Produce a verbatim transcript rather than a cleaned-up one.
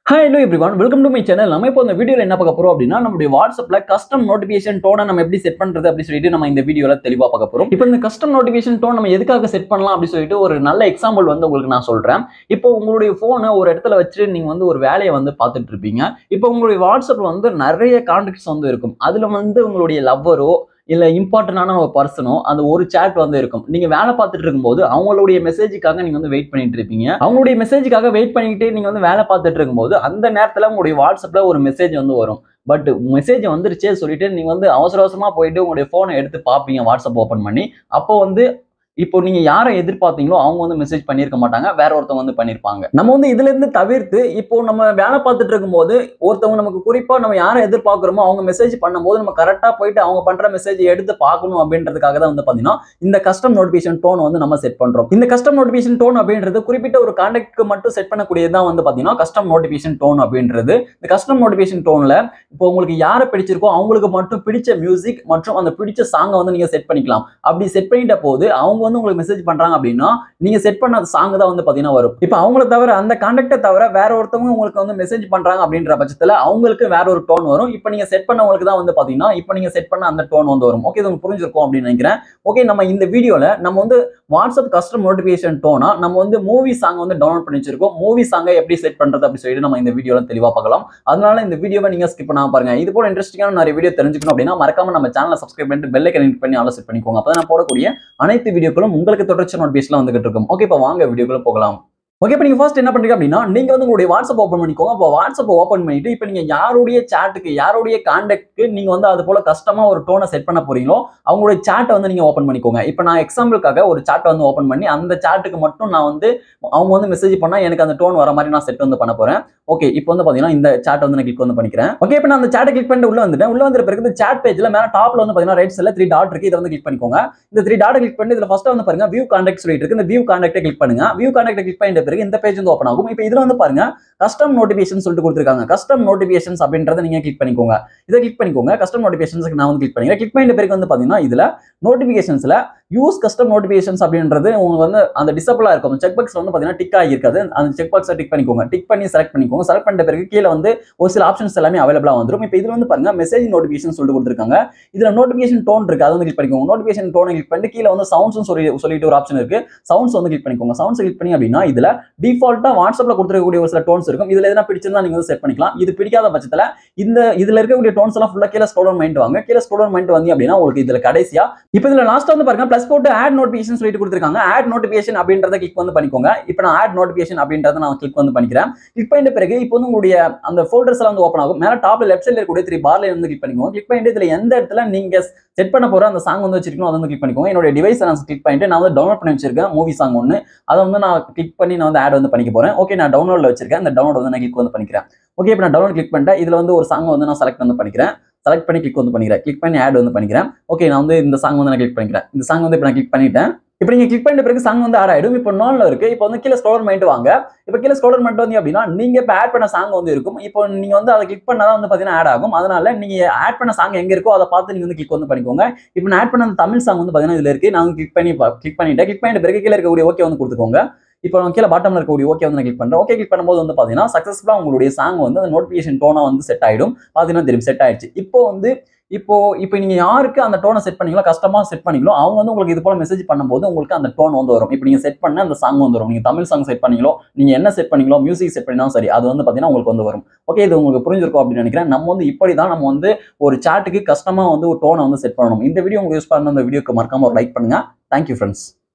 Hi, hello everyone. Welcome to my channel. நம்ம இப்போ இந்த வீடியோல என்ன பார்க்க போறோம் அப்படினா நம்மளுடைய WhatsAppல கஸ்டம் நோட்டிஃபிகேஷன் டோனை நம்ம எப்படி செட் பண்றது அப்படி சொல்லிட்டு நம்ம இந்த வீடியோல தெளிவா பார்க்க போறோம். இப்போ இந்த கஸ்டம் நோட்டிஃபிகேஷன் டோன் நம்ம எதுக்காக செட் பண்ணலாம் அப்படி சொல்லிட்டு ஒரு நல்ல எக்ஸாம்பிள் வந்து உங்களுக்கு நான் சொல்றேன். இப்போ உங்களுடைய போனை ஒரு இடத்துல வச்சு நீங்க வந்து ஒரு வேலையை வந்து பார்த்துட்டு இருப்பீங்க. இப்போ உங்களுடைய WhatsAppல வந்து நிறைய கான்டாக்ட்ஸ் வந்து இருக்கும். அதுல வந்து உங்களுடைய லவ்வரோ இல்ல இம்பார்ட்டன்டான ஒரு பர்சனோ அந்த ஒரு சாட் வந்து இருக்கும். நீங்க வேலை பார்த்துட்டு இருக்கும்போது அவங்களுடைய மெசேஜுக்காக நீங்க வந்து வெயிட் பண்ணிட்டு இருப்பீங்க. அவங்களுடைய மெசேஜுக்காக வெயிட் பண்ணிட்டு நீங்க வந்து வேலை பார்த்துட்டு இருக்கும்போது அந்த நேரத்துல உங்களுடைய வாட்ஸ்அப்ல ஒரு மெசேஜ் வந்து வரும். பட் மெசேஜ் வந்துருச்சே சொல்லிட்டு நீங்க வந்து அவசர அவசரமா போயிட்டு உங்களுடைய போனை எடுத்து பார்ப்பீங்க வாட்ஸ்அப் ஓபன் பண்ணி. அப்போ வந்து இப்போ நீங்க யாரை எதிர்பார்த்தீங்களோ அவங்க வந்து மெசேஜ் பண்ணிருக்க மாட்டாங்க, வேற ஒருத்தவங்க வந்து பண்ணிருப்பாங்க. நம்ம வந்து இதுல இருந்து தவிர்த்து இப்போ நம்ம வேலை பார்த்துட்டு இருக்கும்போது ஒருத்தவங்க நமக்கு குறிப்பா நம்ம யாரை எதிர்பார்க்கிறோமோ அவங்க மெசேஜ் பண்ணும்போது நம்ம கரெக்டா போயிட்டு அவங்க பண்ற மெசேஜ் எடுத்து பார்க்கணும் அப்படின்றதுக்காக தான் வந்து பாத்தீங்கன்னா இந்த கஸ்டம் நோட்டிபிகேஷன் டோன் வந்து நம்ம செட் பண்றோம். இந்த கஸ்டம் நோட்டிபிகேஷன் டோன் அப்படின்றது குறிப்பிட்ட ஒரு கான்டாக்ட்க்கு மட்டும் செட் பண்ணக்கூடியதான் வந்து பாத்தீங்கன்னா கஸ்டம் நோட்டிபிகேஷன் டோன் அப்படின்றது. இந்த கஸ்டம் நோட்டிபிகேஷன் டோன்ல இப்போ உங்களுக்கு யாரை பிடிச்சிருக்கோ அவங்களுக்கு மட்டும் பிடிச்ச மியூசிக் மற்றும் அந்த பிடிச்ச சாங்கை வந்து நீங்க செட் பண்ணிக்கலாம். அப்படி செட் பண்ணிட்ட போது அவங்க வந்து உங்களுக்கு மெசேஜ் பண்றாங்க அப்படின்னா நீங்க செட் பண்ண சாங் தான் வந்து பாத்தீங்கன்னா வரும். இப்போ அவங்கள தவிர அந்த கான்டாக்டை தவிர வேற ஒருத்தவங்க உங்களுக்கு வந்து மெசேஜ் பண்றாங்க அப்படின்ற பட்சத்துல அவங்களுக்கு வேற ஒரு டோன் வரும். இப்போ நீங்க செட் பண்ணவங்களுக்கு தான் வந்து பாத்தீங்கன்னா இப்போ நீங்க செட் பண்ண அந்த டோன் வந்து வரும். ஓகே, இது உங்களுக்கு புரிஞ்சிருக்கும் அப்படின்னு நினைக்கிறேன். ஓகே, நம்ம இந்த வீடியோல நம்ம வந்து வாட்ஸ்அப் கஸ்டம் நோட்டிபிகேஷன் டோனா நம்ம வந்து மூவி சாங் வந்து டவுன்லோட் பண்ணி வச்சிருக்கோம். மூவி சாங்கை எப்படி செட் பண்றது அப்படி சொல்லிட்டு நம்ம இந்த வீடியோல தெளிவா பார்க்கலாம். அதனால இந்த வீடியோவை நீங்க ஸ்கிப் பண்ணாம பாருங்க. இது போல இன்ட்ரெஸ்டிங்கான நிறைய வீடியோ தெரிஞ்சுக்கணும் அப்படின்னா மறக்காம நம்ம சேனலை சப்ஸ்கிரைப் பண்ணிட்டு பெல் ஐகானை கிளிக் பண்ணி ஆல் செட் பண்ணிக்கோங்க. அப்பதான் நான் போடக்கூடிய அனைத்து வீடியோக்களும் உங்களுக்கு தொடர்ச்சி நோட்டிபிகேஷன் வந்துகிட்டு இருக்கும். ஓகே, இப்போ வாங்க வீடியோக்குள்ள போகலாம். ஓகே, இப்போ நீங்க ஃபர்ஸ்ட் என்ன பண்றீங்க அப்படின்னா நீங்க வந்து உங்களுடைய வாட்ஸ்அப் ஓபன் பண்ணிக்கோங்க. அப்போ வாட்ஸ்அப் ஓபன் பண்ணிட்டு இப்போ நீங்க யாருடைய சாட்டுக்கு யாருடைய கான்டாக்ட்க்கு நீங்க வந்து அது போல கஸ்டமா ஒரு டோனை செட் பண்ண போறீங்களோ அவங்களுடைய சாட்டை வந்து நீங்க ஓபன் பண்ணிக்கோங்க. இப்போ நான் எக்ஸாம்பிளுக்காக ஒரு சாட்டை வந்து ஓபன் பண்ணி அந்த சாட்டுக்கு மட்டும் நான் வந்து அவங்க வந்து மெசேஜ் பண்ணா எனக்கு அந்த டோன் வர மாதிரி நான் செட் வந்து பண்ண போறேன். ஓகே, இப்போ வந்து பாத்தீங்கன்னா இந்த சாட் வந்து நான் கிளிக் வந்து பண்ணிக்கிறேன். ஓகே, இப்போ நான் அந்த சாட்டை கிளிக் பண்ணிட்டு உள்ள வந்துட்டேன். உள்ள வந்த பிறகு இந்த சாட் பேஜ்ல மேல டாப்ல வந்து பாத்தீங்கன்னா ரைட் சைடுல த்ரீ டாட் இருக்கு. இதை வந்து கிளிக் பண்ணிக்கோங்க. இந்த த்ரீ டாட் கிளிக் பண்ணி இதுல ஃபர்ஸ்ட் வந்து பாருங்க வியூ கான்டாக்ட் சொல்லிட்டு இருக்கு. இந்த வியூ கான்டாக்டை கிளிக் பண்ணுங்க. வியூ கான்டாக்டை கிளிக் பண்ணிட்ட பிறகு இந்த பேஜ் வந்து ஓபன் ஆகும். இப்போ இதுல வந்து பாருங்க கஸ்டம் நோட்டிபிகேஷன் சொல்லிட்டு கொடுத்திருக்காங்க. கஸ்டம் நோட்டிபிகேஷன்ஸ் அப்படின்றத நீங்க கிளிக் பண்ணிக்கோங்க. இதை கிளிக் பண்ணிக்கோங்க. கஸ்டம் நோட்டிபிகேஷன்ஸ்க்கு நான் வந்து கிளிக் பண்ணிக்கிறேன். கிளிக் பண்ணிட்ட பிறகு வந்து பாத்தீங்கன்னா இதுல நோட்டிபிகேஷன்ஸ்ல யூஸ் கஸ்டம் நோட்டிபிகேஷன்ஸ் அப்படின்றது உங்களுக்கு வந்து அந்த டிசபிளா இருக்கும். செக் பாக்ஸ்ல வந்து பாத்தீங்கன்னா டிக் ஆகியிருக்காது. அந்த செக் பாக்ஸை டிக் பண்ணிக்கோங்க. டிக் பண்ணி செலக்ட் பண்ணிக்கோங்க. செலக்ட் பண்ணிட்ட பிறகு கீழே வந்து ஒரு சில ஆப்ஷன்ஸ் எல்லாமே அவைலபிளா வந்துடும். இப்போ இதுல வந்து பாருங்க மெசேஜ் நோட்டிபிகேஷன் சொல்லிட்டு கொடுத்திருக்காங்க. இதுல நோட்டிபிகேஷன் டோன் இருக்கு. அதை வந்து கிளிக் பண்ணிக்கோங்க. நோட்டிபிகேஷன் டோனை கிளிக் பண்ணி கீழே வந்து சவுண்ட்ஸ் சொல்லி சொல்லிட்டு ஒரு ஆப்ஷன் இருக்கு. சவுண்ட்ஸ் வந்து கிளிக் பண்ணிக்கோங்க. சவுண்ட்ஸ் கிளிக் பண்ணி அப்படின்னா இதுல டிஃபால்ட்டா வாட்ஸ்அப்ல கொடுத்திருக்கக்கூடிய ஒரு சில டோன்ஸ் இருக்கும். இதுல எதனா பிடிச்சிருந்தா நீங்க வந்து செட் பண்ணிக்கலாம். இது பிடிக்காத பட்சத்துல இந்த இதுல இருக்கக்கூடிய டோன்ஸ் எல்லாம் ஃபுல்லா கீழே ஸ்க்ரோல் டவுன் பண்ணிட்டு வாங்க. கீழே ஸ்க்ரோல் டவுன் பண்ணிட்டு வந்தீங்க அப்படின்னா உங்களுக்கு இதுல கடைசியா இப்போ இதுல லாஸ்ட் வந்து பாருங்க பிளஸ் போட்டு ஆட் நோட்டிபிகேஷன் சொல்லிட்டு கொடுத்திருக்காங்க. ஆட் நோட்டிபிகேஷன் அப்படின்றத கிளிக் வந்து பண்ணிக்கோங்க. இப்போ நான் ஆட் நோட்டிபிகேஷன் அப்படின்றத நான் கிளிக் வந்து பண்ணிக்கிறேன். கிளிக் பண்ணிட்ட பிறகு இப்போ வந்து உங்களுடைய அந்த ஃபோல்டர்ஸ் எல்லாம் வந்து ஓபன் ஆகும். மேல டாப்ல லெஃப்ட் சைடுல இருக்கக்கூடிய த்ரீ பார்ல வந்து கிளிக் பண்ணிக்கோங்க. கிளிக் பண்ணிட்டு இதுல எந்த இடத்துல நீங்க செட் பண்ண போற அந்த சாங் வந்து வச்சிருக்கணும் அதை வந்து கிளிக் பண்ணிக்கோங்க. என்னோட டிவைஸ் நான் கிளிக் பண்ணிட்டு நான் வந்து டவுன்லோட் பண்ணி வச்சிருக்கேன் மூவி சாங் ஒன்னு. அதை வந்து நான் கிளிக் பண்ணி நான் வந்து ஆட் வந்து பண்ணிக்க போறேன். ஓகே, நான் டவுன்லோட்ல வச்சிருக்கேன். அந்த டவுன்லோட் வந்து நான் கிளிக் வந்து பண்ணிக்கிறேன். ஓகே, இப்போ நான் டவுன்லோட் கிளிக் பண்ணிட்டேன். இதுல வந்து ஒரு சாங் வந்து நான் செலக்ட் வந்து பண்ணிக்கிறேன். செலக்ட் பண்ணி கிளிக் வந்து பண்ணிக்கிறேன். கிளிக் பண்ணி ஆட் வந்து பண்ணிக்கிறேன். ஓகே, நான் வந்து இந்த சாங் வந்து நான் கிளிக் பண்ணிக்கிறேன். இந்த சாங் வந்து இப்போ நான் கிளிக் பண்ணிட்டேன். இப்போ நீங்க கிளிக் பண்ணிட்ட பிறகு சாங் வந்து ஆட் ஆயிடும். இப்போ நான்ல இருக்கு. இப்போ வந்து கீழே ஸ்க்ரோல் பண்ணிட்டு வாங்க. இப்போ கீழே ஸ்க்ரோல் பண்ணிட்டு வந்தீங்க அப்படின்னா நீங்க இப்போ ஆட் பண்ண சாங் வந்து இருக்கும். இப்போ நீங்க வந்து அதை கிளிக் பண்ணாதான் வந்து பாத்தீங்கன்னா ஆட் ஆகும். அதனால நீங்க ஆட் பண்ண சாங் எங்க இருக்கோ அதை பார்த்து நீங்க வந்து கிளிக் வந்து பண்ணிக்கோங்க. இப்போ நான் ஆட் பண்ண அந்த தமிழ் சாங் வந்து பாத்தீங்கன்னா இதுல இருக்கு. நான் கிளிக் பண்ணி கிளிக் பண்ணிட்டேன். கிளிக் பண்ணிட்ட பிறகு கீழே இருக்கக்கூடிய ஓகே வந்து கொடுத்துக்கோங்க. இப்போ கீழே பாட்டம்ல இருக்கக்கூடிய ஓகே வந்து நான் கிளிக் பண்றேன். ஓகே கிளிக் பண்ணும்போது வந்து பாத்தீங்கன்னா சக்சஸ்ஃபுல்லா உங்களுடைய சாங் வந்து அந்த நோட்டிபிகேஷன் டோனா வந்து செட் ஆயிடும். பாத்தீங்கன்னா தெரியும் செட் ஆயிடுச்சு. இப்போ வந்து இப்போ இப்போ நீங்க யாருக்கு அந்த டோனை செட் பண்ணீங்களோ கஸ்டமா செட் பண்ணீங்களோ அவங்க வந்து உங்களுக்கு இது போல மெசேஜ் பண்ணும்போது உங்களுக்கு அந்த டோன் வந்து வரும். இப்போ நீங்க செட் பண்ண அந்த சாங் வந்து வரும். நீங்க தமிழ் சாங் செட் பண்ணீங்களோ நீங்க என்ன செட் பண்ணீங்களோ மியூசிக் செட் பண்ணினா சரி அது வந்து பாத்தீங்கன்னா உங்களுக்கு வந்து வரும். ஓகே, இது உங்களுக்கு புரிஞ்சிருக்கும் அப்படின்னு நினைக்கிறேன். நம்ம வந்து இப்படிதான் நம்ம வந்து ஒரு சாட்டுக்கு கஸ்டமா வந்து ஒரு டோனை வந்து செட் பண்ணணும். இந்த வீடியோ உங்களுக்கு யூஸ் பண்ண அந்த வீடியோக்கு மறக்காம ஒரு லைக் பண்ணுங்க. Thank you friends.